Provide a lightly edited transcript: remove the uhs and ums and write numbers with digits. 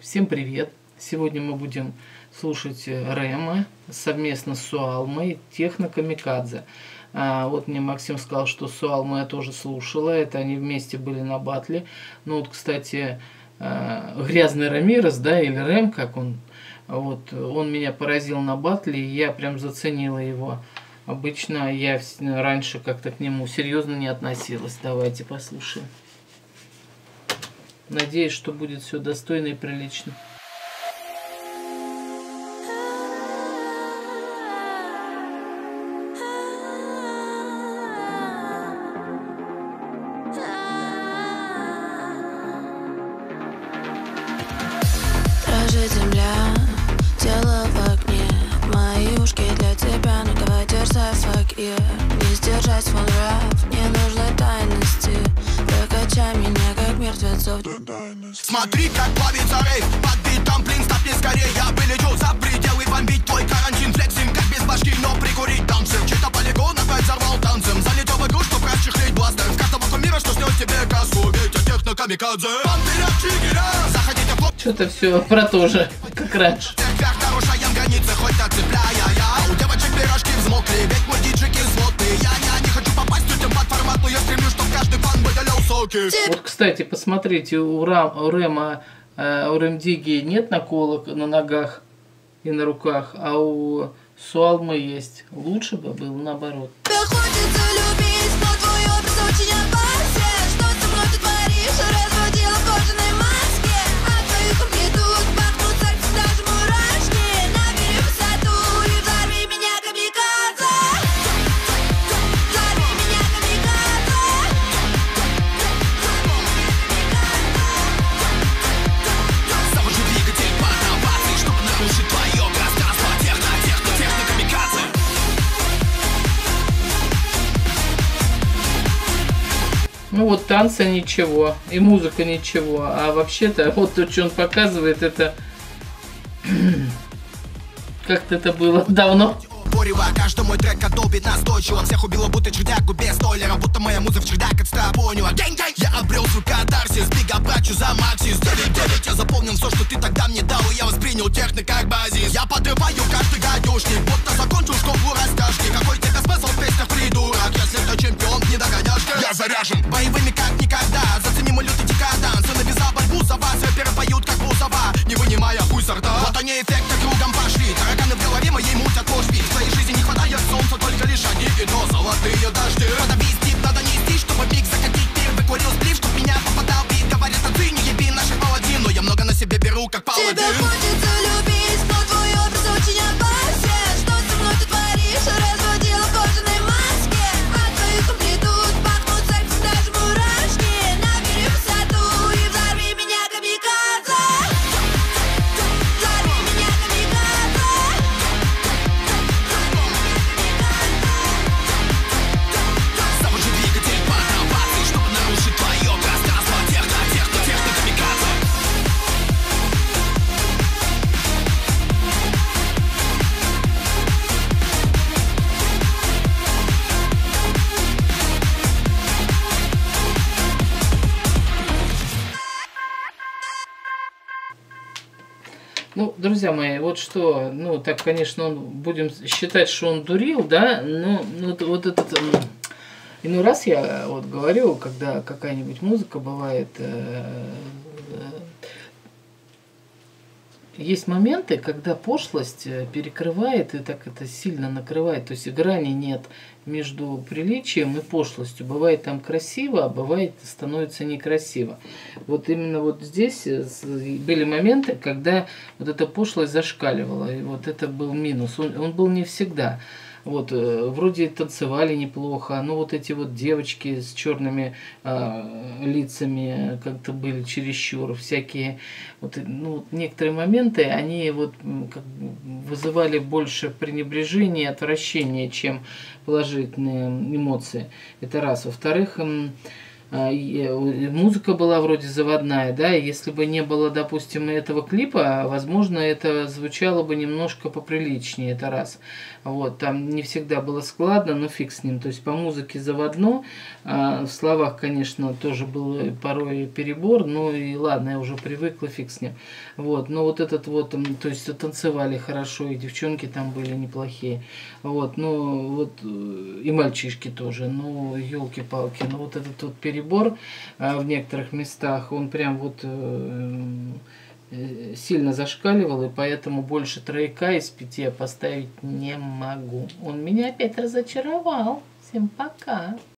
Всем привет! Сегодня мы будем слушать Рема совместно с Суалмой «Техно Камикадзе». Вот мне Максим сказал, что Суалму я тоже слушала, это они вместе были на батле. Ну вот, кстати, Грязный Рамирес, да, или Рэм, как он, вот, он меня поразил на батле, и я прям заценила его. Обычно я раньше как-то к нему серьезно не относилась. Давайте послушаем. Надеюсь, что будет все достойно и прилично. Дрожит земля, тело в огне. Мои ушки для тебя, ну давай дерзай, fuck yeah. Не сдержать свой нрав, не нужно тайности. Прокачай меня, как мертвецов. Смотри, как плавится рейв, под битом, блин, стопни скорее. Я вылечу за пределы, бомбить твой карантин. Флексим, как без башки, но прикурить танцы. Чей-то полигон опять взорвал танцем. Залетел в игру, чтоб расчехлить бластер. С каждого кумира, что снес тебе каску. Ведь я техно камикадзе. Вперед, чигиря, заходите в клуб. Что-то все про то же, как раньше. Нарушаем границы, хоть отцепляя я. У девочек пирожки взмокли, ведь мой диджики сводный. Я не хочу попасть тетям под формат, но я стремлюсь, чтоб каждый фан выделял соки. Вот, кстати, посмотрите, у Рема, у Ремдиги нет наколок на ногах и на руках, а у Суалмы есть. Лучше бы было наоборот. Хочется любить, но твой образ очень опасен. Что со мной ты творишь? Разводила в кожаной маске. От твоих амплитуд пахнут секс, даже мурашки. Набери высоту и взорви меня, камикадзе. Взорви меня, камикадзе. Завожу двигатель по новации, чтобы нарушить твое пространство. Техно камикадзе. Ну вот танцы ничего, и музыка ничего, а вообще-то вот то, что он показывает, это как-то это было давно. Каждый мой трек отдолбит настойчиво. Всех убило, будто чердяку без стойлера. Будто моя муза в чердак отстрапонила. Я обрел свой катарсис, бига брачу за Максис. 9-9, я запомнил все, что ты тогда мне дал, и я воспринял техно как базис. Я подрываю каждый гадюшник, будто закончил школу растяжки. Какой тебе смысл в песнях, придурок, если ты чемпион, не догоняшка? Я заряжен боевыми как никогда. Зацени мой лютый декаданс. Я навязал борьбу за вас, рэперы поют как бузова, не вынимая хуй со рта. Вот они эффекты кругом пошли. Тараканы в голове моей мутят ложь. В твоей жизни не хватает солнца, только лишь они и то золотые дожди. Надо вести, надо нести, чтобы миг закатить пир. Выкурил сплив, чтоб меня попадал бит. Говорят, ты не еби наших паладин, но я много на себе беру, как паладин. Тебя хочется любить, но твой образ очень опасен. Что со мной ты творишь? Разводила в кожаной маске. От твоих амплитуд пахнут секс, даже мурашки. Набери высоту и взорви меня, камикадзе. Взорви меня, камикадзе. Завожу двигатель по новации, чтобы нарушить твое пространство. Техно камикадзе. Ну, друзья мои, вот что, ну, так, конечно, будем считать, что он дурил, да, но ну, вот этот, иной раз я вот говорю, когда какая-нибудь музыка бывает, есть моменты, когда пошлость перекрывает и так это сильно накрывает, то есть грани нет между приличием и пошлостью. Бывает там красиво, а бывает становится некрасиво. Вот именно вот здесь были моменты, когда вот эта пошлость зашкаливала, и вот это был минус. Он был не всегда. Вот, вроде танцевали неплохо, но вот эти вот девочки с черными лицами как-то были чересчур, всякие, вот, ну, некоторые моменты, они вот как бы вызывали больше пренебрежения, отвращения, чем положительные эмоции. Это раз. Во-вторых, Музыка была вроде заводная, да, и если бы не было, допустим, этого клипа, возможно, это звучало бы немножко поприличнее, это раз. Вот, там не всегда было складно, но фиг с ним. То есть по музыке заводно, в словах, конечно, тоже был порой перебор, ну и ладно, я уже привыкла, фиг с ним. Вот, но вот этот вот, то есть танцевали хорошо, и девчонки там были неплохие. Вот, ну вот, и мальчишки тоже, ну, елки-палки, ну вот этот вот перебор в некоторых местах, он прям вот сильно зашкаливал, и поэтому больше 3 из 5 я поставить не могу. Он меня опять разочаровал. Всем пока.